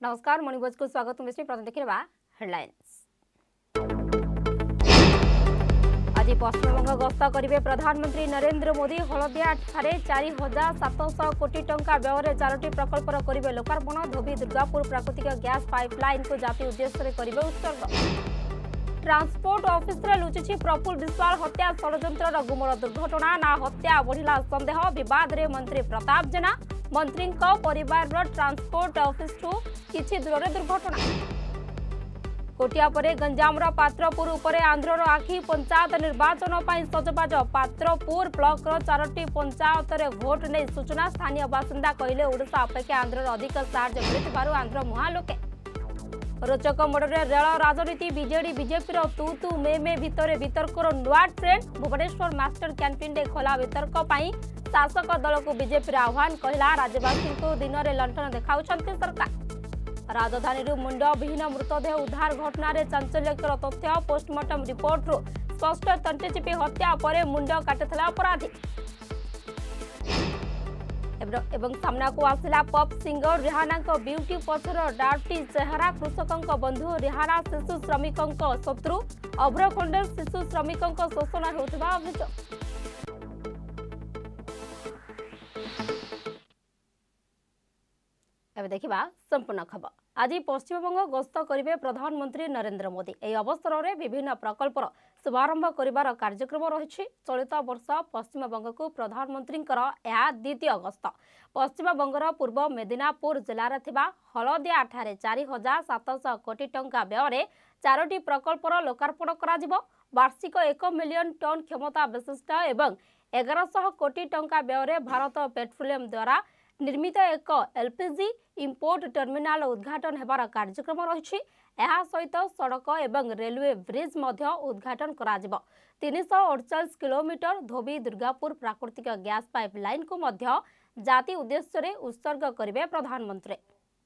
नमस्कार मणिबोज को स्वागत प्रथम देखा हेडलाइंस। आज पश्चिमबंग गस्त करेंगे प्रधानमंत्री नरेंद्र मोदी। हलदिया ठारे 4700 कोटी टंका व्यय 4टी प्रकल्पर करेंगे लोकार्पण। धोबी दुर्गापुर प्राकृतिक गैस पाइपलाइन को जाति उद्देश्य करेंगे उत्सर्ग। ट्रांसपोर्ट ऑफिस रे लुचिछि प्रफुल्ल विश्वाल हत्या षड्यंत्र गुमर दुर्घटना ना हत्या बढ़िला संदेह। विवाद रे मंत्री प्रताप जेना मंत्री परिवार ट्रांसपोर्ट ऑफिस किछि दूर दुर्घटना। कोटिया परे गंजाम पात्रपुर उपरे आंध्रर आखि। पंचायत निर्वाचन पर सजबाज। पात्रपुर ब्लॉक 4टी पंचायत रे भोट नहीं सूचना। स्थानीय बासिंदा कहले ओडिशा अपेक्षा आंध्रर अधिक साहाय्य मिलुथिबारु आंध्र मुहां लोके। रोचक मोड़े रेल राजनीति। बीजेडी बीजेपी तू तू मे भितर वितर्कर नुआ ट्रेंड। भुवनेश्वर मास्टर कैंटीन खोला वितर्क पर शासक दल को बीजेपी आह्वान कहला। राज्यवासी को दिन में लंठन देखा सरकार। राजधानी मुंड विहीन मृतदेह उद्धार घटना चांचल्यकर तथ्य। पोस्टमार्टम रिपोर्ट स्पष्ट तंटेचिपी हत्या पर मुंड काटिथिला अपराधी। एवं सामना को आसिला पॉप सिंगर रिहाना ब्यूटी पछर डार्टी चेहरा। कृषकों बंधु रिहाना शिशु श्रमिकों शत्रु। अभ्रखंड शिशु श्रमिकों शोषण होता अभियोग। एवं देखा संपूर्ण खबर। आज पश्चिमबंग गस्त करेंगे प्रधानमंत्री नरेंद्र मोदी। यह अवसर में विभिन्न प्रकल्पर शुभारंभ कर कार्यक्रम रही। चलित वर्ष पश्चिमबंग को प्रधानमंत्री द्वितीय गस्त। पश्चिमबंगर पूर्व मेदिनापुर जिले में हलदिया ठारे 4700 कोटी टंका व्यय 4टी प्रकल्पर लोकार्पण कर वार्षिक 1 मिलियन टन क्षमता विशिष्ट एवं 1100 कोटी टंका व्यय भारत पेट्रोलियम द्वारा निर्मित एक एलपीजी इंपोर्ट टर्मिनाल उद्घाटन हेबार कार्यक्रम रही। यह सहित सड़क एवं रेलवे ब्रिज मध्य उद्घाटन करा 348 किलोमीटर धोबी दुर्गापुर प्राकृतिक गैस पाइपलाइन को मध्य जाति उद्देश्य उत्सर्ग करेंगे प्रधानमंत्री।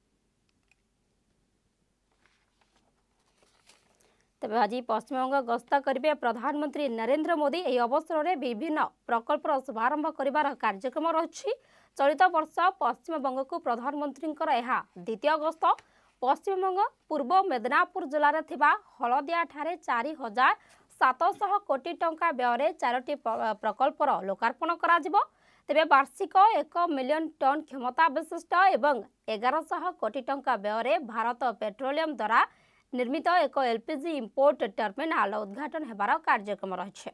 तेज आज पश्चिमबंग गस्त करेंगे प्रधानमंत्री नरेंद्र मोदी। यह अवसर में विभिन्न प्रकल्पर शुभारंभ कर कार्यक्रम रही। चलित वर्ष पश्चिमबंग को प्रधानमंत्री यह द्वितीय गस्त। पश्चिमबंग पूर्व मेदिनापुर जिले में हलदिया ठारे 4700 कोटी टंका व्यय 4टी प्रकल्पर लोकार्पण कर तेरे वार्षिक 1 मिलियन टन क्षमता विशिष्ट एवं 1100 कोटी टंका व्यय भारत पेट्रोलियम द्वारा निर्मित एक एलपीजी इंपोर्ट टर्मिनाल उद्घाटन हेबार कार्यक्रम रही।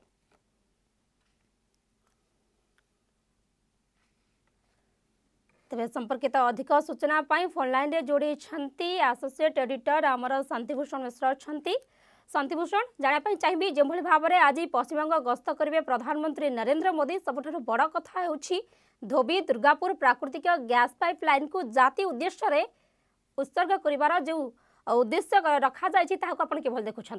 तेज संपर्कित अधिक सूचना फोन लाइन रे जोड़ी एसोसिएट एडिटर आमर शांतिभूषण मिश्र अच्छा। शांतिभूषण जानापी चाहिए जो भाव में आज पश्चिमबंग गस्त करेंगे प्रधानमंत्री नरेंद्र मोदी सबुठ बड़ कथा होछि धोबी दुर्गापुर प्राकृतिक गैस पाइपलाइन को जाति उद्देश्य उत्सर्ग कर जो उद्देश्य रखा जाए देखुं।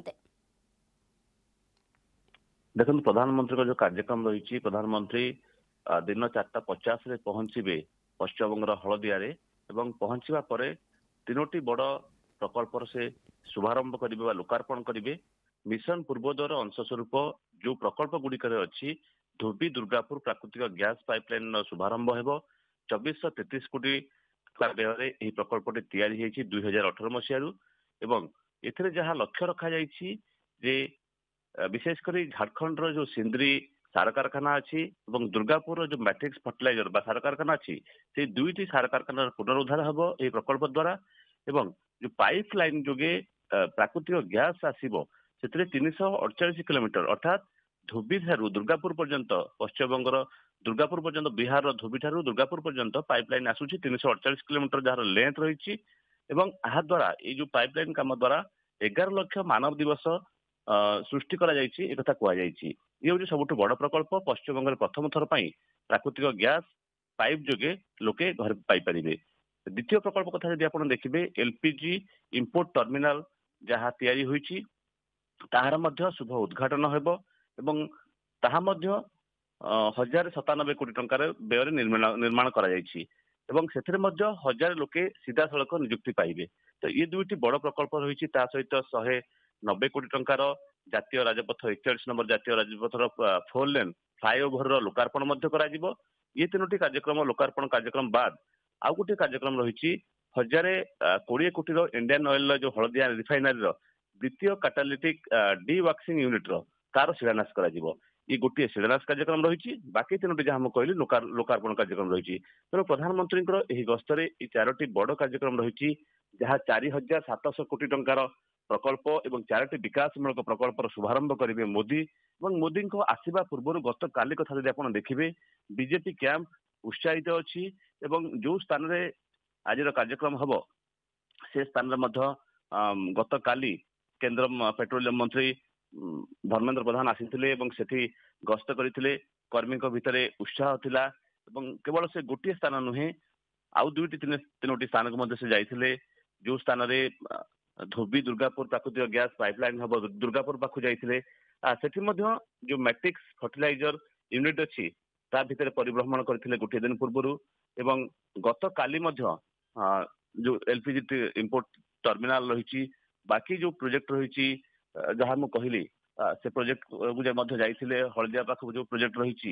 देखो प्रधानमंत्री का जो कार्यक्रम रही प्रधानमंत्री दिन 4:50 रे पहुंचे पश्चिमबंगर हलदिया रे एवं पहुंचवा परे 3टी बड़ प्रकल्पर से शुभारंभ करेंगे लोकार्पण करेंगे। मिशन पूर्वोदयर अंशस्वरूप जो प्रकल्प गुड़िक अच्छी धोबी दुर्गापुर प्राकृतिक गैस पाइपलाइन शुभारंभ हो 2433 कोटी व्यय प्रकल्पटी तैयारी 2018 मसीह एवं एथिरे जहाँ लक्ष्य रखा जाइए विशेषकर झारखंड जो सिंदरी सार कारखाना अच्छी और दुर्गापुर जो मैट्रिक्स फर्टिलाइजर सार कारखाना अच्छी से 2टी सार कारखाना पुनरुद्धार हम यह प्रकल्प द्वारा एवं जो पाइप लाइन जोगे प्राकृतिक गैस आसो से 348 किलोमीटर अर्थात धोबी ठारू दुर्गापुर पर्यंत पश्चिमबंगर दुर्गापुर पर्यंत बिहार धोबी ठारू दुर्गापुर पर्यंत पाइपलाइन आसूची 348 किलोमीटर जार लेंथ रही द्वारा ये जो पाइपलाइन काम द्वारा 11 लाख मानव दिवस सृष्टि करा जायछि एकथा कुआ जायछि। ये हूँ सबुठ बड़ प्रकल्प पश्चिमबंग प्रथम थर पर प्राकृतिक गैस पाइप जोगे लोके घर पाइपर। द्वितीय प्रकल्प कथा यदि आप देखिए एलपीजी इंपोर्ट टर्मिनाल जहाँ तैयारी होइछि ताहार मध्य शुभ उद्घाटन हेबो एवं ताहा मध्य 1097 कोटी टंकार व्यय निर्माण करा जायछि एवं सेथिरे मध्य 1000 लोके सीधा सड़क नियुक्ति पाइबे। तो ये 2टी बड़ प्रकल्प रही सहित 190 कोटी टंकार जातीय राजपथ 41 नंबर जातीय राजपथर 4 लेन फ्लाईओवर लोकार्पण करा। ये 3टी कार्यक्रम लोकार्पण कार्यक्रम बाद आउ गोटे कार्यक्रम रही 20 कोटी इंडियन ऑयल जो हलदिया रिफाइनरी द्वितीय कैटालिटिक डिवैक्सिंग यूनिट तार शिलान्यास करा ये गोटे शिलान्यास कार्यक्रम रही बाकी 3टी जहाँ कहली लोकार्पण कार्यक्रम रही तेणु प्रधानमंत्री गस्तर ये 4टी बड़ कार्यक्रम रही जहाँ 4700 कोटी टंकार प्रकल्प एवं 4टी विकासमूलक प्रकल्पर शुभारंभ करेंगे मोदी और मोदी को आसवा पूर्व गत काली कथा जब आप देखिए बीजेपी कैंप उत्साहित अच्छी जो स्थान रे आज कार्यक्रम हम से स्थान गत काली केंद्र पेट्रोलियम मंत्री धर्मेंद्र प्रधान आसीथिले सेठी गस्त करथिले कर्मी भितर उत्साह थिला केवल से गोटे स्थान नुहे आउ 2-3 स्थान को से जाइथिले जो स्थान रे धोबी दुर्गापुर प्राकृतिक गैस पाइपलाइन हम दुर्गापुर पाखु जाइथिले सेठी मध्य जो मैट्रिक्स फर्टिलाइजर यूनिट अच्छी ता भितर परिभ्रमण करथिले गोटे दिन पूर्व एवं गत काली मध्य जो एलपीजी इंपोर्ट टर्मिनाल रही बाकी जो प्रोजेक्ट रही जहाँ मुझे कहली से प्रोजेक्ट को जाइए हलदिया पाखक जो प्रोजेक्ट रही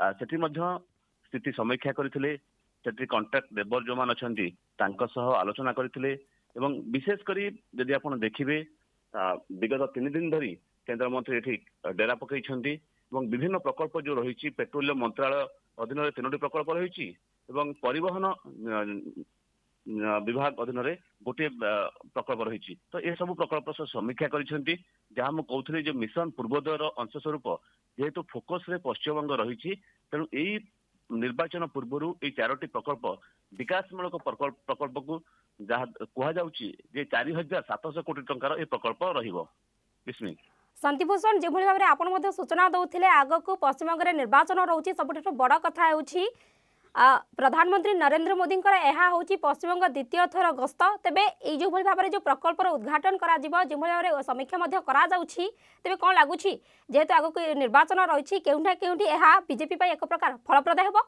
स्थिति समीक्षा करते कॉन्ट्रैक्ट लेबर जो मान अच्छा आलोचना करते विशेषकर जदि आप देखिए विगत 3 दिन धरी केंद्र मंत्री ये डेरा पकई विभिन्न प्रकल्प जो रही पेट्रोलियम मंत्रालय अधीन 3टी प्रकल्प रही परिवहन विभाग अधीन गोटे प्रकल्प रही तो ये सब प्रकल्प समीक्षा करछंती जहाँ मुझे कहूली जो मिशन पूर्वोदयर अंश स्वरूप जेहेतु फोकस रे पश्चिमबंग रही तेणु यही निर्वाचन पूर्व ये 4टी प्रकल्प विकासमूलक प्रकल्प को जहाँ कहुचे 4700 कोटी टंकार ये प्रकल्प रही शांतिभूषण जो भाव में आप सूचना दौले आग को पश्चिमबंग में निर्वाचन रोचे सबुठ बड़ कथा है प्रधानमंत्री नरेंद्र मोदी हूँ पश्चिमबंग द्वितीय थर गस्त तेबे जो भाव में जो प्रकल्पर उद्घाटन जो भाव में समीक्षा तेबे कौन लगुच जेहेतु आग को निर्वाचन रही केउठी बीजेपी एक प्रकार फलप्रद हे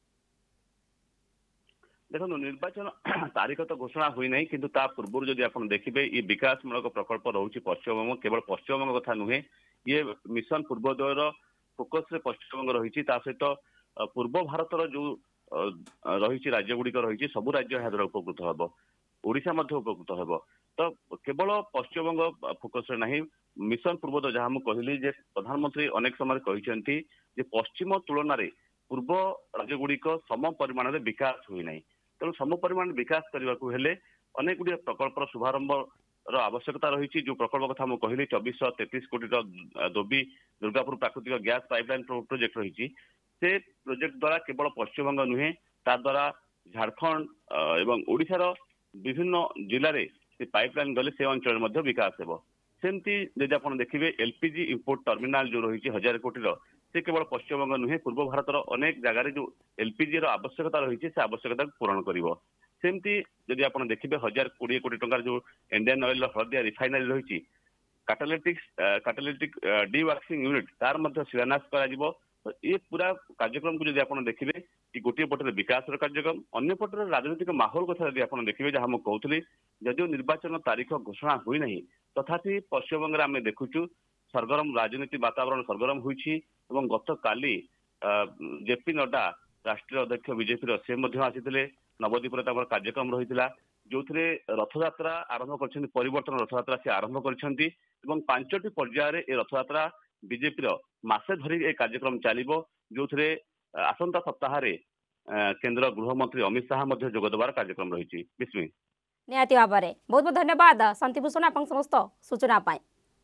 देखो निर्वाचन तारीख तो घोषणा हुई नहीं किंतु ता पूर्व जदि आप देखिए ये विकासमूलक प्रकल्प रही पश्चिमबंग केवल पश्चिमबंग कथा नुहे ये मिशन पूर्वोदयर फोकस रे पश्चिमबंग रही सहित पूर्व भारतर जो रही राज्य गुड़िक रही सबू राज्य यहाँ उपकृत हम ओडिशा उपकृत हम तो केवल पश्चिमबंग फोकस रे नहीं मिशन पूर्वोदय जहाँ मुझे कहली जे प्रधानमंत्री अनेक समय कहते पश्चिम तुलन में पूर्व राज्य गुड़िक सम परिमाण में विकास हुई ना तेणु सम परिमाण विकास करने को हेले अनेक गुड़िया प्रकल्पर शुभारंभ आवश्यकता रही जो प्रकल्प कथा मुझे कहली 2433 कोटी दोबी दुर्गापुर प्राकृतिक गैस पाइपलाइन प्रोजेक्ट रही से प्रोजेक्ट द्वारा केवल पश्चिमबंग नुहे ता द्वारा झारखंड एवं ओडिशार विभिन्न जिले में से पाइपलाइन गले से अंचल विकास हो सेमती जब आप देखिए एलपीजी इंपोर्ट टर्मिनाल जो रही 1000 कोटी से केवल पश्चिमबंग नुहे पूर्व भारतर अनेक जगार जो एलपीजी आवश्यकता रही से आवश्यकता पूरण कर सेमती जदि आप देखिए 1020 कोटी टंकार जो इंडियन ऑयल हलदिया रिफाइनरी रही कैटालिटिक डिवैक्सिंग यूनिट तार शिलान्यास करा तो ये पूरा कार्यक्रम को जब आप देखिए कि गोटे पटर विकास कार्यक्रम अन्य पटर राजनीतिक माहौल कथा जब आप देखिए जहाँ मुझे कहूली जदिव निर्वाचन तारीख घोषणा हुई नहीं तथापि पश्चिमबंग आम देखुचु सरगरम राजनीति वातावरण सरगरम होती गत काली जेपी नड्डा राष्ट्रीय अध्यक्ष बीजेपी से आसी नवद्वीप कार्यक्रम रही जो रथयात्रा आरंभ कर परिवर्तन रथयात्रा से आरंभ कर 5टी पर्यायर ये रथयात्रा बीजेपी मासे धरी ए कार्यक्रम चलो जो आसंता सप्ताह केंद्र गृहमंत्री अमित शाह जोगदेवार कार्यक्रम रही विस्मी निहाती भाव में बहुत बहुत धन्यवाद शांतिभूषण आप समस्त सूचना पाए।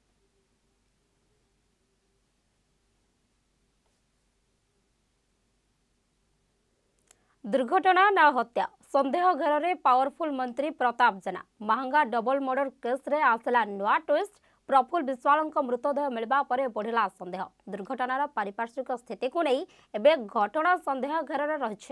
दुर्घटना ना हत्या संदेह घेर में पावरफुल मंत्री प्रताप जेना महंगा डबल मर्डर केस रे आसला नुआ ट्विस्ट प्रफुल्ल विश्वाल मृतदेह मिलवा पर बढ़ला संदेह दुर्घटनार पारिपार्श्विक स्थिति को नहीं एवं घटना संदेह घेर में रही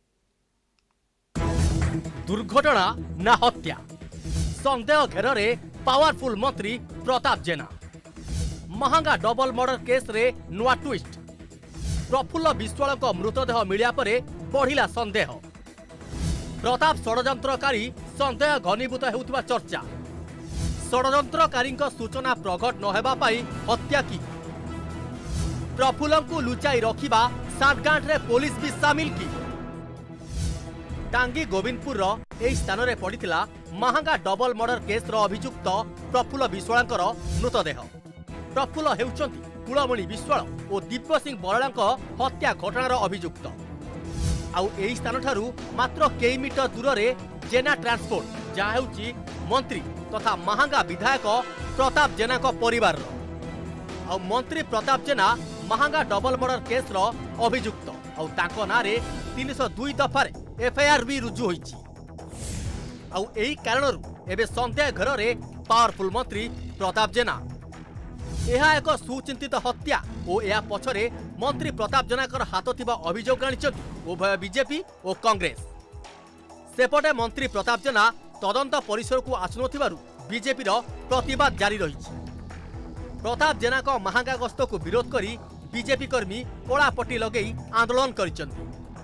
दुर्घटना ना हत्या संदेह घेर में पावरफुल मंत्री प्रताप जेना महंगा डबल मर्डर केस रे नुआ ट्विस्ट प्रफुल्ल विश्वाल मृतदेह मिलिया पर बढ़िला संदेह प्रताप षड्यंत्रकारी संदेह घनीभूत होउथबा चर्चा षड्यंत्रकारी सूचना प्रकट नहेबा पाई हत्या की प्रफुल्ल को लुचाई रखिबा सातगांठ रे पुलिस भी सामिल की टांगी गोविंदपुर एही स्थान रे पड़िथिला महांगा डबल मर्डर केस रो अभियुक्त प्रफुल्ल विश्वाळांकर मृतदेह। प्रफुल्ल हेउचंती कुलमणि विश्वाळ और दिव्य सिंह बराळांक हत्या घटनार अभियुक्त। आउ एही स्थान ठारू मात्र कई मीटर दूर रे जेना ट्रांसपोर्ट जहाँ हेउची मंत्री तथा महांगा विधायक प्रताप जेना को परिवार रो। आउ मंत्री प्रताप जेना महांगा डबल मर्डर केस रो अभियुक्त आउ तांको नारे 302 दफार एफआईआर भी रुजु होईची। आउ एही कारणरू एबे संध्या घर रे पावरफुल मंत्री प्रताप जेना। यह एक सुचिंतित हत्या और यह पछरे मंत्री प्रताप जेनाकर हाथ थिबा अभियोग आनिछथि उभय बीजेपी और कांग्रेस। सेपटे मंत्री प्रताप जेना तदंत परिसर को आसुनथिबारु बीजेपी रो प्रतिवाद जारी रहिछि। प्रताप जेना को महांगा गस्त को विरोध करी बीजेपी कर्मी कलापट्टी लगेई आंदोलन करिसथि।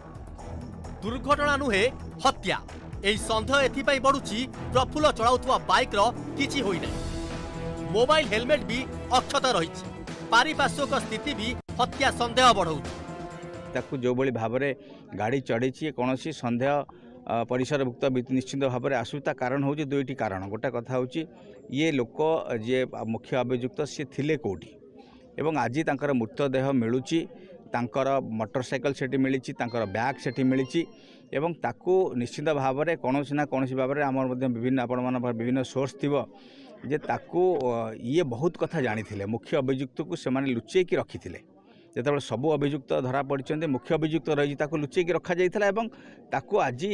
दुर्घटना नुहे हत्या एही संदेह एथिपाई बढ़ुछि प्रफुल्ल चलाउथुवा बाइक रो किछि होई नै। मोबाइल हेलमेट भी अक्षत रही। पारिपार्श्विक स्थिति भी हत्या संदेह बढ़ाऊँ। जो बड़ी भाव में गाड़ी चढ़ी कौन सन्देह परिसरभुक्त निश्चित भाव में आसुता कारण हूँ दुईटी कारण। गोटे कथा हूँ ये लोक जे मुख्य अभियुक्त सी थिले कौटी एवं आज तांकर मृतदेह मिलूची मोटरसाइकल सेठी मिली बैग सेठी मिली एवं ताकू निश्चित भाव में कौन ना कौन भाव में आम विभिन्न आपण विभिन्न सोर्स थी जे ताकू ये बहुत कथा जानी थे। मुख्य अभियुक्त को से लुचेकी रखी थे जो सबू अभियुक्त धरा पड़ते मुख्य अभियुक्त रही लुचेकी रखा जाइए एवं ताकू आज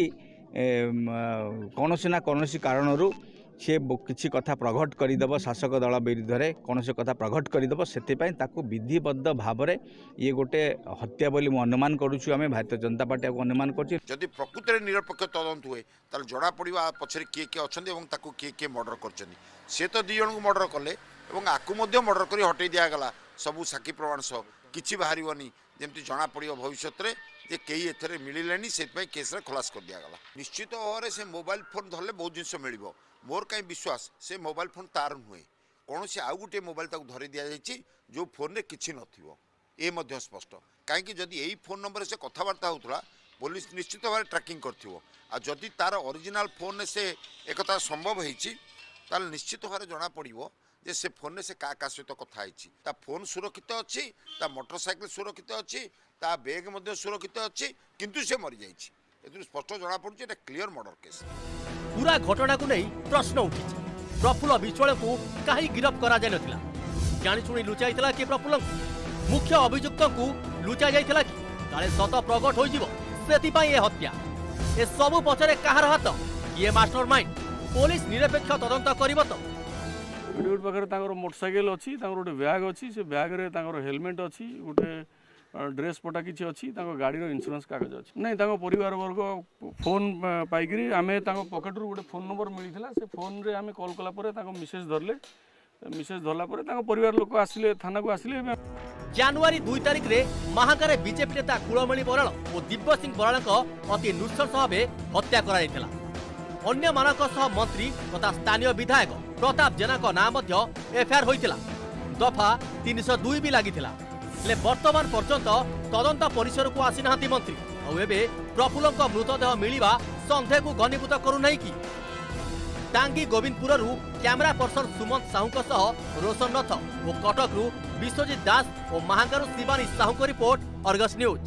कौन ना कौन कारणरू सी किसी कथा प्रकट करदेव शासक दल विरुद्ध में कौन कथा प्रकट करदेव से विधिबद्ध भाव में ये गोटे हत्या बोली अनुमान करुचु। आम भारतीय जनता पार्टी को अनुमान कर प्रकृत में निरपेक्ष तदंत हुए तार जना पड़ा पछरे किए किए अच्छा किए किए मर्डर कर सी तो दी जन को मर्डर कले आपको मर्डर कर हटई दिगला सबू साक्षी प्रमाण सह कि बाहर जमी जना पड़ो भविष्य में जे कई एथरे मिलने से केस खलास कर दिगला। निश्चित भाव में से मोबाइल फोन धरले बहुत जिनस मिल मोर कहीं विश्वास से मोबाइल फोन तार नुहे कौन से आउ गोटे मोबाइल धरी दि जाइए जो फोन रे किछि नथिबो ए मध्य स्पष्ट कहीं जदि यही फोन नंबर से कथबार्ता होता पुलिस निश्चित भाव ट्रैकिंग करथिबो आ जदि तार ओरिजिनल फोन से एकता संभव होईछि ताल निश्चित भाव जना पड़िबो जे से फोन से का सहित कथा होईछि ता फोन सुरक्षित अच्छी ता मोटरसाइकिल सुरक्षित अच्छी ता बैग मध्य सुरक्षित अच्छी किंतु से मरी जाइछि एतु स्पष्ट जना पड़ुछि एटा क्लियर मर्डर केस। पूरा घटना को नहीं प्रश्न उठी प्रफुल्ल विश्वाल को कहीं गिरफ्त करा जाय नथिला जानी सुनी लुचाइतला कि प्रफुल्ल मुख्य अभियुक्त को लुचा जाइतला कि काले सत प्रकट होई जिवो सेति पई ए हत्या ए सब पछरे कहार हाथ ये मास्टरमाइंड पुलिस निरपेक्ष तदंत करिवो तो वीडियो पाखरे तांगर मोटरसाइकिल अछि तांगर गोटे बैग अछि से बैग रे तांगर हेलमेट अछि गोटे ड्रेस पटा किसी अच्छी गाड़ी इंश्योरेंस कागज अच्छी नहीं परिवार वर्ग फोन पाइकरी आम पकेट रू गोटे फोन नंबर मिलता से फोन रे आम कॉल कला मिसेज धरले मिसेज धरला परिवार लोक आसिले थाना को आसिले। जनवरी 2 तारिख रे महांगारे बीजेपी नेता कुलमणि बराळ और दिव्य सिंह बराळ अति नृशंस भाव हत्या करा अन्य मानक सह मंत्री तथा स्थानीय विधायक प्रताप जेना नाम एफआईआर होइतिला दफा 302 भी लागिथिला ले वर्तमान पर्यंत तदंत परिसर को आसी नांती मंत्री आबे प्रफुल्ल मृतदेह मिलिबा संदेह को घनीभूत करू नहीं कि टांगी गोविंदपुर कैमरा पर्सन सुमंत साहू सह रोशन रथ और कटक विश्वजीत दास और महांगारू शिवानी साहू को रिपोर्ट अर्गस न्यूज।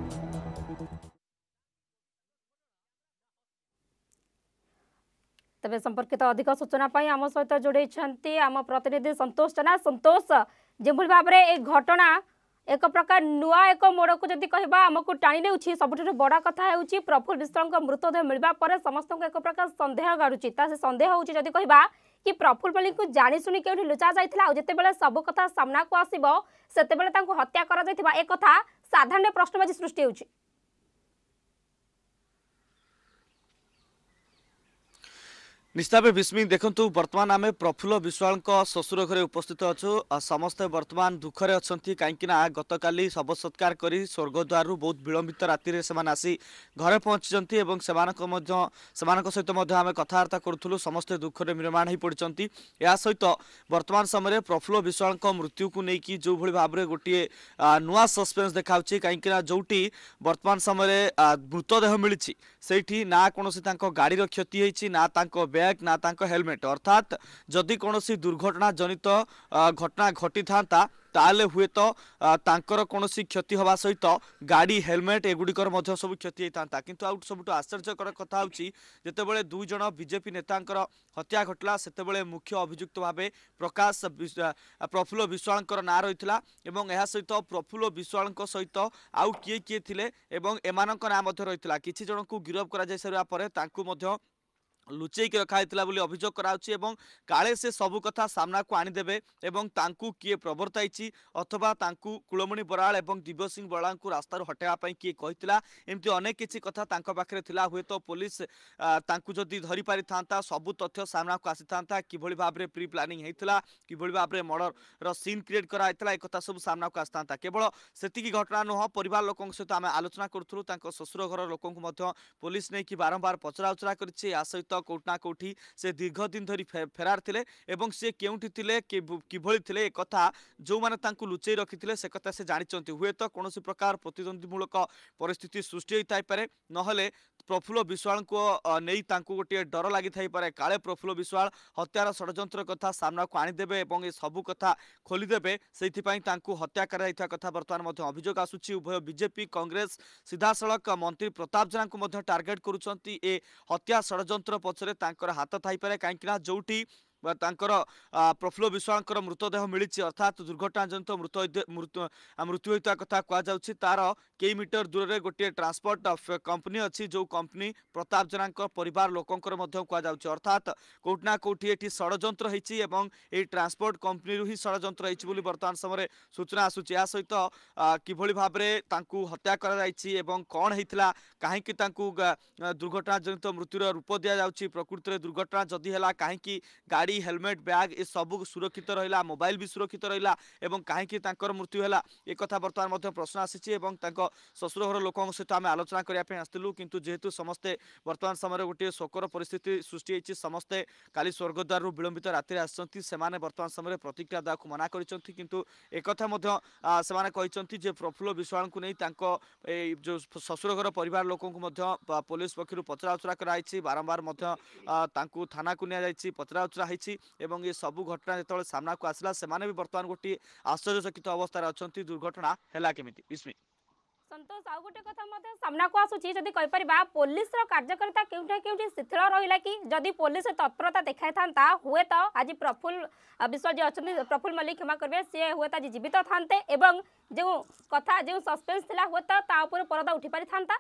तबे संपर्कित अधिक सूचना आम सहित जोड़े आम प्रतिनिधि संतोष जना। संतोष जो भाव में एक घटना एक प्रकार नुआ एक मोड़ को जदि कहबा आमको टाणी नेउछि सबुठु बड़ा कथा हेउछि प्रफुल्ल विश्वाल मृतदेह मिलवा पर समस्त एक प्रकार संदेह गाड़ुछि से संदेह होउछि जदि कहबा कि प्रफुल्ल बाली को जानी सुनी केउठी लुचा जाइथिला आ जते बेले सब कथा सामना को आसीबो सेते बेले तांको हत्या करा जाइथिबा एक कथा साधारण प्रश्नबाजी सृष्टि होउछि। निश्चित विस्मी देखु बर्तमान आम प्रफुल्ल विश्वाल शशुर घरे उपस्थित अच्छु समस्ते बर्तमान दुखरे अच्छा कहीं गतकाली शव सत्कार कर स्वर्गद्वार बहुत विलंबित राति से आसी घरे पहुंची सहित आम कथबार्ता करूँ समस्ते दुखरे निर्माण हो पड़ती या सहित बर्तमान समय प्रफुल्ल विश्वाल मृत्यु को लेकिन जो भाई भाव में गोटे नुआ सस्पेन्स देखा कहीं जोटी बर्तमान समय मृतदेह मिली से ना कौन गाड़ी क्षति होती ना बैग ना तांको हेलमेट अर्थात जदि कौन दुर्घटना जनित घटना घटी था ताले हुए तो तांकर कौन क्षति हवा सहित गाड़ी हेलमेट एगुड़िकर सब क्षति होता किंतु आउ सब आश्चर्यकर कथा होते दुई जन बीजेपी नेतांकर हत्या घटला से मुख्य अभियुक्त भाव प्रकाश प्रफुल्ल विश्वाल ना रही सहित प्रफुल्ल विश्वाल सहित आउ किए किए थिले एवं एमानक ना रही किछि जन को गिरफ कर सारा पर लुचेक रखाइला अभियोग कराउछि एवं काले से सबु कथा सामना को आनीदेवे एवं तांकु किए प्रवर्ताई अथवा तांकु कुलमणि बराल एवं दिव्य सिंह बराल को रास्तार हटाइबा किए कहितला एमती अनेक किछि कथा तांको पाखरे थिला हुए तो पुलिस तांकु जदि धरि पारि थांता सबु तथ्य सामना को आसी थांता किभଳି भाबरे प्री प्लानिंग हेतिला किभଳି भाबरे मर्डर रो सीन क्रिएट कराइतला ए कथा सब सामना को आस्तांता केवल सेतिकी घटना न हो परिवार लोकन सहित आमे आलोचना करथुरु तांको ससुर घर लोकन को मध्य पुलिस नै कि बारंबार पचराउचरा करछि आ सहित कोटना कोठी से दीर्घ दिन धरी फेरार थिले एवं से केउठी थिले किभଳି थिले एक कथा जो माने तांकु लुचेई रखिथिले से कथा से जानिचंती हुए तो कोनोसी प्रकार प्रतिद्वंदीमूलक परिस्थिति सृष्टि होई पारे नहले प्रफुल्ल विश्वाल को नहीं तांकु गोटे डर लगी थाई पारे काले प्रफुल्ल विश्वाल हत्यार षड्यंत्र कथा सामना को आनीदेवे एवं ये सबु कथा खोलीदेवे से तांकु हत्या कराइथा कथा वर्तमान मध्य अभियोग आसुची उभय बीजेपी कांग्रेस सीधा सड़क मंत्री प्रताप जेना को मध्य टार्गेट करुचंती ए हत्या षड्यंत्र पछरे तांकर हाथ थाई पारे काईकिना जोटी प्रफुल्ल विश्वाल मृतदेह मिली अर्थात दुर्घटना जनित मृत्यु होता कथा कहुच्छी तार कई मीटर दूर में गोटे ट्रांसपोर्ट कंपनी अच्छी जो कंपनी प्रताप जेना परिवार लोकंकर कहुच्छे अर्थात कोठना कोठी ये षड्यंत्र होती ट्रांसपोर्ट कंपनी ही षड्यंत्र होती बर्तमान समय सूचना आसूची या सहित किभଳି भाव में हत्या कर कौन होता कहीं दुर्घटना जनित मृत्युर रूप दि जाऊँगी प्रकृति में दुर्घटना जदि है कहीं गाड़ी हेलमेट बैग ए सब सुरक्षित रहा मोबाइल भी सुरक्षित रहा एवं कहीं मृत्यु है एक कथा बर्तमान प्रश्न आसी ससुर घर लोक सहित आम आलोचना करने आसलु किंतु जेहेतु समस्ते बर्तमान समय गोटे शोकर परिस्थिति सृष्टि होती समस्ते काली स्वर्गद्वार विलंबित राति आसछंती सेमाने बर्तमान समय प्रतिक्रिया देवाक मना करिसंती किंतु एक कथा सेमाने कहिसंती जे प्रफुल्ल विश्वाल को नहीं जो ससुर घर परिवार लोक पुलिस पक्षर पचराउचरा कराई बारंबार थाना को नि पचराउचरा एवं ये सबू घटना जो सामना को आसला से भी बर्तमान गोटे आश्चर्यचकित अवस्था अच्छा दुर्घटना है केमिति विस्मी संतोष आउ गोटे कथा सामना को आसूची जदि कहि परिबा पुलिस रो कार्यकर्ता केउठा केउठी शिथिल रहिला कि जदि पुलिस तत्परता देखाय थांता हुए तो आज प्रफुल्ल विश्वाल जे अछंती प्रफुल्ल मल्लिक क्षमा करबे से हुए तो आज जीवित थांते एवं जो कथा जो सस्पेंस थिला हुए तो ता ऊपर परदा उठी पारि थांता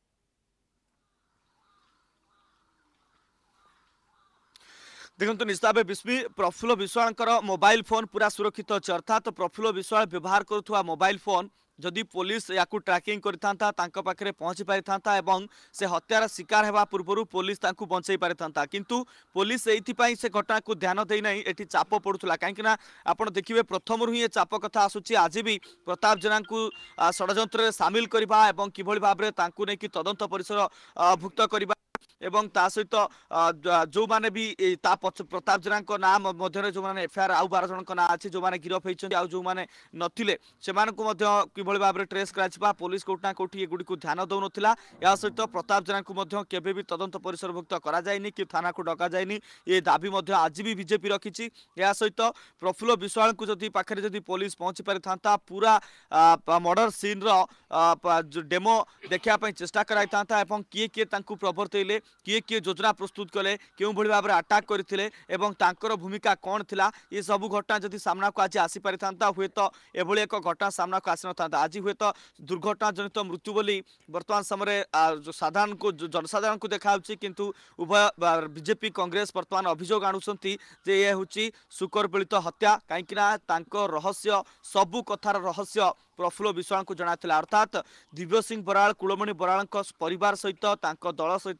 देखो निश्चित भाव विस्मी प्रफुल्ल विश्वाल मोबाइल फोन पूरा सुरक्षित अच्छे अर्थात प्रफुल्ल विश्वाल व्यवहार करुवा मोबाइल फोन जदि पुलिस या ट्रैकिंग करता पाखे पहुंची पारि था एवं से हत्यार शिकार होगा पूर्व पुलिस बचाई पारि था किंतु पुलिस ये से घटना को ध्यान देना ये चाप पड़ूला कहीं आप देखिए प्रथम ही चाप कथा आसूची आज भी प्रताप जेना को षड्यंत्र सामिल करवा एवं किभଳି भाव में तदंत परिसर भुक्त करवा एवं ता सहित जो माने भी प्रताप जेना नाम मध्य जो माने एफआईआर आउ 12 जन ना अच्छे जो माने गिरफ होती आउ जो माने नथिले सेमान को किभଳି भाव में ट्रेस करा पुलिस कोठना कोठी एगुड़ी को ध्यान दौ नथिला या सहित प्रताप जेना को केबे भी तदंत परिसरभुक्त करा जायनि कि थाना को डका जायनि ये दाबी आज भी बीजेपी रखिछि या सहित प्रफुल्ल विश्वाल को जदि पाखरे जदि पुलिस पहुंची पारि थांता पूरा मर्डर सीन रो डेमो देखा चेष्टा कराई थांता एवं किए किए तांकु प्रवर्तैले किए किए योजना प्रस्तुत कले क्यों भली भाव में अटैक करते एवं तांकर भूमिका कौन थिला ये सब घटना जदि सामना को आज आसी पारि थांता हुए तो एभली एक घटना सामना को आसी न आज हुए तो दुर्घटना जनित मृत्यु बोली वर्तमान समय साधारण को जनसाधारण को देखा किंतु उभय बीजेपी कांग्रेस वर्तमान अभियोग आणुछंती जे ये होची सुकर पीड़ित हत्या कहीं रहस्य सबु कथार रहस्य प्रफुल्ल विश्वाल को जनाथिला अर्थात दिव्य सिंह बराल कुलमणि बराल परिवार सहित दल सहित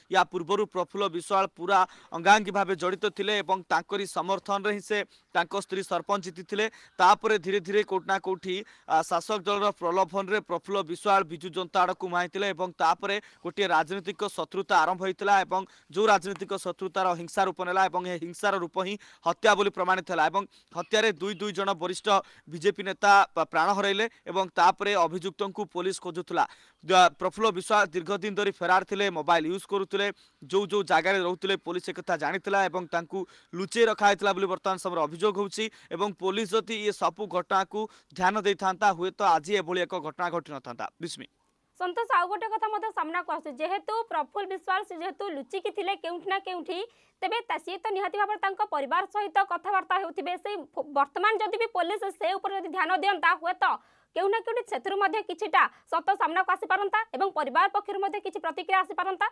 या पूर्व प्रफुल्ल विश्वाल पूरा अंगांगी भाव जड़ित थिले एवं तांकरी समर्थन रे ही से तांको स्त्री सरपंच जीति तापर धीरे धीरे कोटना कोठी शासक दल प्रलोभन रे प्रफुल्ल विश्वाल बिजु जनता आड़ को मुहाईले एवं तापर गोटे राजनीतिक शत्रुता आरंभ होता है जो राजनीतिक शत्रुतार हिंसा रूप नेला एवं हिंसार रूप ही हत्या बोली प्रमाणित है हत्यारे दुई जन वरिष्ठ बीजेपी नेता प्राण हरैले एवं तापरे अभियुक्त को पुलिस खोजुला प्रफुल्ल विश्वाल दीर्घ दिन धरी फेरार थिले मोबाइल यूज करुले जो जगार रोते पुलिस एक जानीला एवं तांकू लुचेई रखाइला बोली वर्तमान समय अभियोग होउछि एवं पुलिस जदि ये सबु घटना को ध्यान दे था हुए तो आज एभली एक घटना घटी न था। विस्मी संतोष आउ गोटे कथा सामना को आसु जेहेतु प्रफुल्ल विश्वाल से जेहेतु लुचिकी थिले केउठना केउठी तेबे सी तो निहाती भाव तांको परिवार सहित कथबार्ता हेउथिबे से वर्तमान जदि भी पुलिस से ऊपर जदि ध्यान दियंता हुए तो केउना केउठी सेथुर मध्ये किछिटा सत सामना को आसी पारंता एवं परिवार पक्षर मध्ये किछि प्रतिक्रिया आसी पारंता।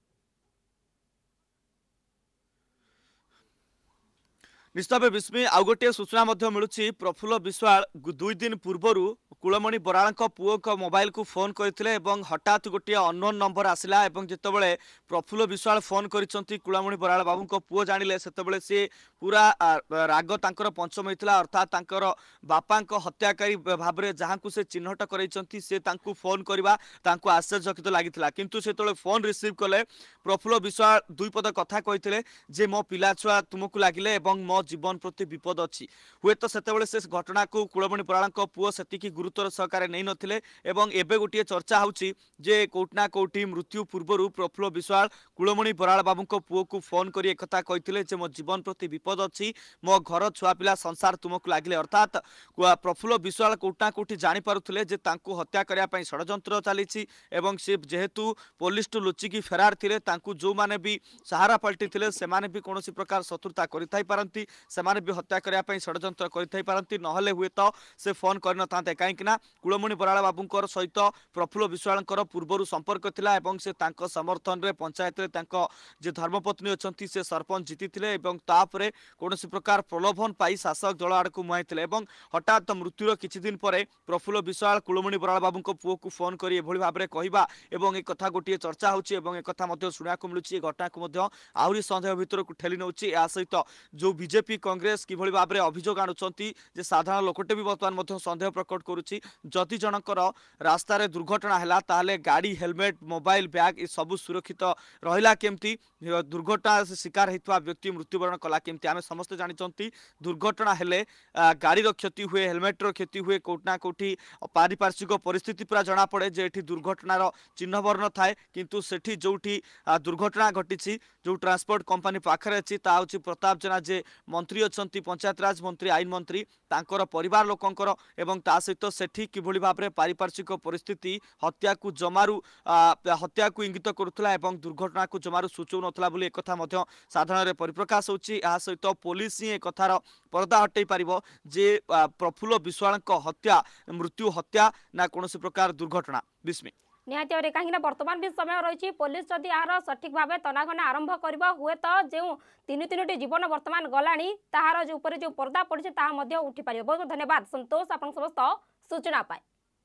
निश्चित भाव विस्मी आउ गोटे सूचना मिलूँ प्रफुल्ल विश्वाल 2 दिन पूर्व कुलमणि बराल पुओ को मोबाइल को फोन करते हठात गोटे अननोन नंबर आसला जितेबाला प्रफुल्ल विश्वाल फोन कर कुलमणि बराल बाबू को पुओ जानिले सेतेबेले से पूरा राग तांकर पंचम होता अर्थात तांकर बापा हत्याकारी भाव में जहाँ को से चिन्हट करते से तांकु फोन करवा तांकु आश्चर्यचकित लगी किंतु से फोन रिसीव कले प्रफुल्ल विश्वाल 2 पद कथा कहते जे मो पिला छुआ तुमको लगिले मो जीवन प्रति विपद अच्छी हुए तो सेतेबेले से घटना को कुलमणि बराल पुओ सेतिकी गुरुतर सहकार नहीं नथिले एवं एबे गोटे चर्चा होची जे कोटना कोटी मृत्यु पूर्व प्रफुल्ल विश्वाल कुलमणि बराल बाबू को पुओ को फोन करी एक कथा कहते जे मो जीवन प्रति विपद अच्छी मो घर छुआ पिला संसार तुमको लगिले अर्थात प्रफुल्ल विश्वाल कोटना कोटी जानी पारुथिले जे तांकु हत्या करिया पई षडयंत्र चलीछि एवं से जेहेतु पुलिस टू लुचिकी फेरार थिले तांकु जो माने भी सहारा पलटी थिले से माने भी कोनोसी प्रकार शत्रुता करिथाई पारंती से माने भी हत्या करिया पई षडयंत्र करिथाई पारंती नहले हुए तो से फोन करन थाते काईकिना कुलमणि बराल बाबूंकर सहित प्रफुल्ल विश्वालंकर पूर्व संपर्क थिला एवं से तांको समर्थन रे पंचायत रे तांको जे धर्मपत्नी अछंती से सरपंच जीति थिले एवं तापरे कोनोसी प्रकार प्रलोभन पाई शासक दल आड़ को मुहाईले एवं हठात मृत्युर किछि दिन परे प्रफुल्ल विश्वाल कुलमणि बराल बाबूंको पुओ को फोन करी एभली भाबरे कहिबा एवं एक कथा गोटे चर्चा होछि एवं एक कथा मध्ये सुनिया को मिलुछि घटना को मध्ये आहुरी संदेह भितर को ठेली नउछि या सहित जो बीजेपी कांग्रेस किभली भाबरे अभियोग आनुछंती जे साधारण लोकटे भी वर्तमान मध्ये संदेह प्रकट करूछि जति जनकर रास्ता रे दुर्घटना हैला ताले गाड़ी हेलमेट मोबाइल बैग ए सब सुरक्षित रहिला केमती दुर्घटना से शिकार हेतवा व्यक्ति मृत्युवरण कला केमती आमे समस्त जानिचंती दुर्घटना हेले गाड़ी रो क्षति हुए हेलमेट रो क्षति हुए कोटना कोठी पारिपार्श्विक परिस्थिति पूरा जना पड़े जे एठी दुर्घटनार चिन्ह वर्ण थाए किंतु सेठी जोठी दुर्घटना घटिछि जो ट्रांसपोर्ट कंपनी पाखरे अछि ता होछि प्रताप जेना जे मंत्री अछंती पंचायत राज मंत्री आईन मंत्री तांकर परिवार लोकंकर एवं ता सहित सेठी किभली भाबरे पारिपार्श्विक परिस्थिति हत्या को जमारू हत्या को इंगित करुथला एवं दुर्घटना को जमारू सूचौ नथला बोली एक कथा मध्ये साधारण रे परिप्रकाश होछि आ सहित पुलिस ही एक कथार पर्दा हटै पारिबो जे प्रफुल्ल विश्वाल हत्या मृत्यु हत्या ना कोनोसी प्रकार दुर्घटना। विस्मी निहाती भाव कहीं बर्तमान भी समय रही पुलिस जदि यार सठिक भाव तनाघना आरंभ करवा हुए तो जो तीन जीवन बर्तमान गलानी ताहार जो ऊपर जो पर्दा पड़ी ताहा उठी पार। बहुत बहुत धन्यवाद संतोष आप समस्त सूचना पाए।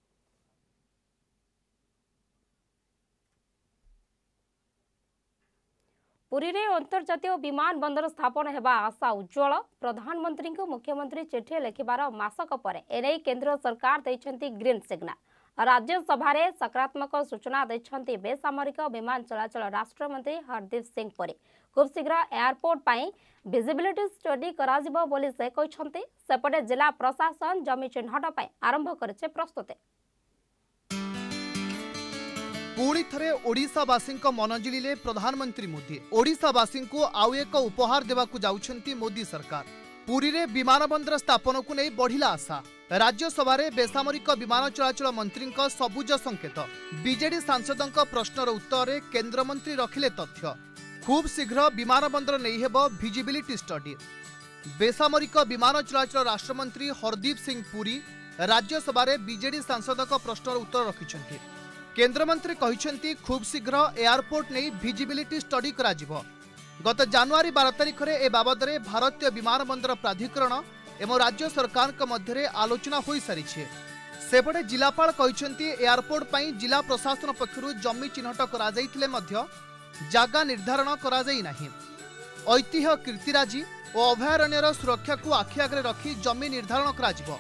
पुरी रे अंतर्जातीय विमान बंदर स्थापन हेबा आशा उज्ज्वल प्रधानमंत्री को मुख्यमंत्री चिठी लिखिबार मासक परे एने केंद्र सरकार दैछंती ग्रीन सिग्नल। राज्यसभा रे सकारात्मक सूचना दैछंती बेसामरिक विमान चलाचल राष्ट्र मंत्री हरदीप सिंह पुरी। खूब शीघ्र एयरपोर्ट पाई विजिबिलिटी स्टडी कराजिबो बोली से कहछंती। सेपटे जिला प्रशासन जमी चिन्हट पाई आरंभ करछे प्रस्तुति। पुणी थरे ओडिशावासी मन जिले प्रधानमंत्री मोदी ओडिशावासी को आउ एक उपहार देवाकू जाउछंती मोदी सरकार। पुरी रे विमान बंदर स्थापन को नहीं बढ़िला आशा। राज्यसभा रे बेसामरिक विमान चलाचल मंत्री सबुज संकेत। बीजेडी सांसदों प्रश्नर उत्तर केंद्र मंत्री रखिले तथ्य। खूब शीघ्र विमान बंदर नहीं हेब विजिबिलिटी स्टडी। बेसामरिक विमान चलाचल राष्ट्रमंत्री हरदीप सिंह पुरी राज्यसभा रे बीजेडी सांसदों प्रश्नर उत्तर रखिछंती। केंद्र मंत्री कहिछंती खूब शीघ्र एयरपोर्ट नहीं विजिबिलिटी स्टडी करा जिवो। गत जनवरी 12 तारिख रे ए बाबद रे भारतीय विमान बंदर प्राधिकरण एवं राज्य सरकार के मध्य आलोचना हो सारी। सेपटे जिलापाल कहिछंती एयरपोर्ट पई जिला प्रशासन पक्षरु जमी चिन्हट करा जाइतिले मध्य जागा निर्धारण करा जाई नाही। ऐतिह्य कीर्तिराजी और अभयारण्यर सुरक्षा को आखि आगे रखी जमी निर्धारण करा जिवो।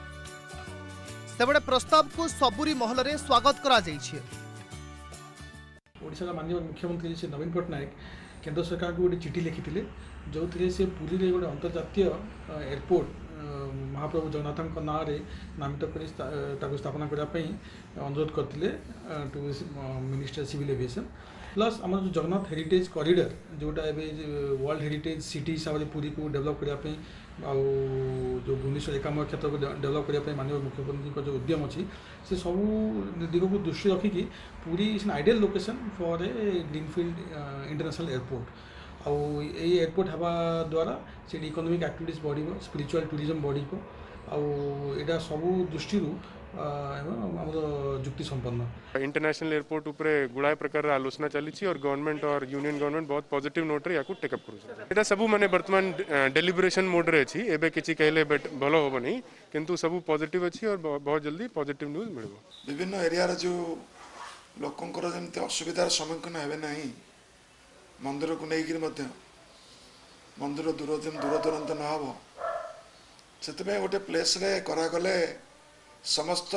सेबडे प्रस्ताव को सबुरी महल रे स्वागत करा जाइछे। ओडिशा माननीय मुख्यमंत्री श्री नवीन पट्टनायक केंद्र सरकार को गोटे चिठी लिखिथिले जो थे से पुरी रे गोटे अंतर्जातीय एयरपोर्ट महाप्रभु जगन्नाथ ना नामित कर स्थापना करने अनुरोध करते to minister civil aviation plus आम जो जगन्नाथ हेरिटेज कॉरिडोर जोटा वर्ल्ड हेरिटेज सिटी हिसाब से पुरी को डेवलप करने जो भुवनेश्वर एकामय क्षेत्र को डेवलप करने माननीय मुख्यमंत्री जो उद्यम अच्छी से सब दिग को दृष्टि रखिकी Puri is an ideal location for a greenfield international airport आउ एयरपोर्ट हवा द्वारा से इकोनॉमिक एक्टिविटीज बढ़ स्पिरिचुअल टूरिज्म बढ़ आउटा सब दृष्टि जुक्ति संपन्न इंटरनेशनल एयरपोर्ट उपरे गुड़ाए प्रकार आलोचना चली और गवर्नमेंट और यूनियन गवर्नमेंट बहुत पॉजिटिव नोट रे याकू टेकअप करू सब माने वर्तमान डेलिब्रेशन मोड रे अछि एबे किछि कहले भलो होबो नहीं किंतु सब पॉजिटिव अछि और बहुत जल्दी पॉजिटिव न्यूज मिलबो। विभिन्न एरिया रे जो लोकंकर जेमते असुविधार सम्मुखीन हेबे नहीं मंदिर को लेकिन मंदिर दूर दूरांत न हम से गोटे प्लेस रे करा गले समस्त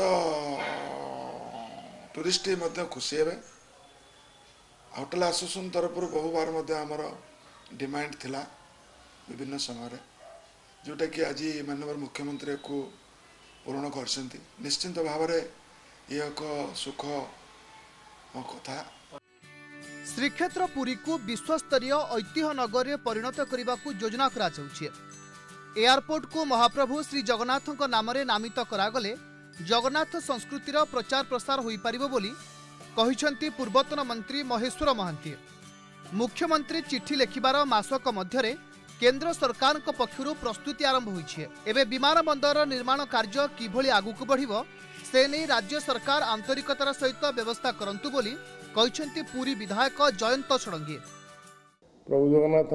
टूरिस्ट खुशी हे। होटेल एसोसिएशन तरफ बहु बार आमर डिमांड थिला विभिन्न समय जोटा कि आज माननीय मुख्यमंत्री को पूरण कर निश्चिंत भाव ये एक सुख कथा। श्रीक्षेत्र पुरी को विश्वस्तरीय ऐतिह्य नगर में परिणत करने को योजना करा जाउछे। एयरपोर्ट को महाप्रभु श्री जगन्नाथ नाम नामित करागले जगन्नाथ संस्कृतिर प्रचार प्रसार होई परिबो बोली कहिसंती पूर्वतन मंत्री महेश्वर महांती। मुख्यमंत्री चिठी लेखिबार मासक मध्यरे केंद्र सरकार पक्षरु प्रस्तुति आरंभ होइछे। एबे विमान बंदर निर्माण कार्य किभली आगुक बढ़िबो से नै राज्य सरकार आंतरिकतार सहित व्यवस्था करंतु बोली कहिसंती पुरी विधायक जयंत षडंगी। प्रभु जगन्नाथ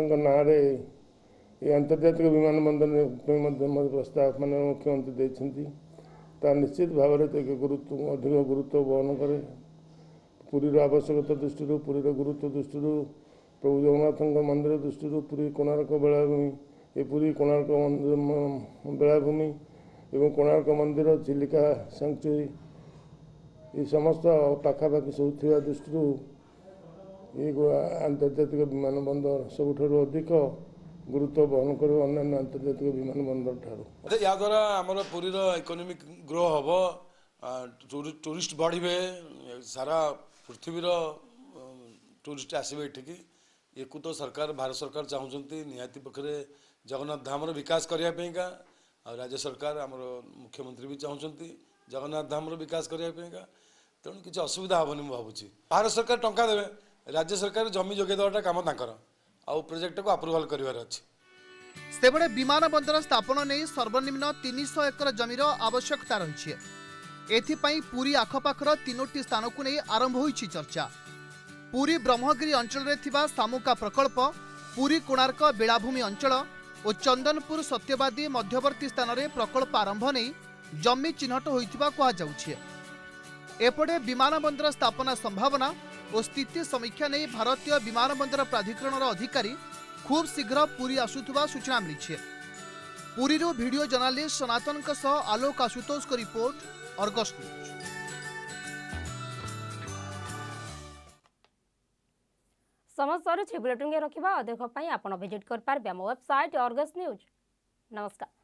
नाँ अंतर्जातिक विमान बंदर प्रस्ताव मान मुख्यमंत्री देछंती ता निश्चित भाव में अधिक गुरुत्व वहन करे। पुरीर आवश्यकता दृष्टि पुरीर गुरुत्व दृष्टि प्रभु जगन्नाथ मंदिर दृष्टि पुरी कोणार्क बेलाभूमि ये पुरी कोणार्क बेलाभूमि एवं कोणार्क मंदिर चिलिका सैंक्चुरी ये समस्त पाखापाखि सब दृष्टि ये आंतर्जातिक विमान बंदर सबुठ अधिक गुरुत्व वहन कर अन्य आंतर्जातिक विमान बंदर ठार या द्वारा आमर पुरीर इकोनॉमिक ग्रो हम टूरिस्ट बढ़े सारा पृथ्वीर टूरिस्ट आसबे एठिकी ये तो सरकार भारत सरकार चाहते निहाती पक्षे जगन्नाथ धाम विकास करने राज्य सरकार आमर मुख्यमंत्री भी चाहते जगन्नाथ धाम विकास करने तेणु किसी असुविधा हेनी मुझे भावुँ भारत सरकार टंका देवे राज्य सरकार जमी जोगे देवाटा काम तांकर आउ प्रोजेक्ट को अप्रूवल करिवार अछि। सेबडे विमान बंदर स्थापन नहीं सर्वनिम्न 300 एकर जमीर आवश्यकता रही। एथिपाई पुरी आखपाखर 3टी स्थान को नहीं आरंभ होइछि चर्चा। पुरी ब्रह्मगिरी अंचल रे थिबा सामुका प्रकल्प पुरी कोणार्क बेलाभूमि अंचल और चंदनपुर सत्यवादी मध्यवर्ती स्थान रे प्रकल्प आरंभ नहीं जमी चिन्हट होइथिबा कहा जाउछि। एपटे विमान बंदर स्थापना संभावना और स्थिति समीक्षा नहीं भारतीय विमान बंदर प्राधिकरण अधिकारी खूब शीघ्र पुरी आसुथुबा सूचना मिली। पुरी वीडियो जर्नालिस्ट सनातन आलोक आशुतोष को रिपोर्ट अर्गस न्यूज। समस्त बुलेटिन रखा अधिक आप विजिट कर पारे वेबसाइट अर्गस न्यूज। नमस्कार।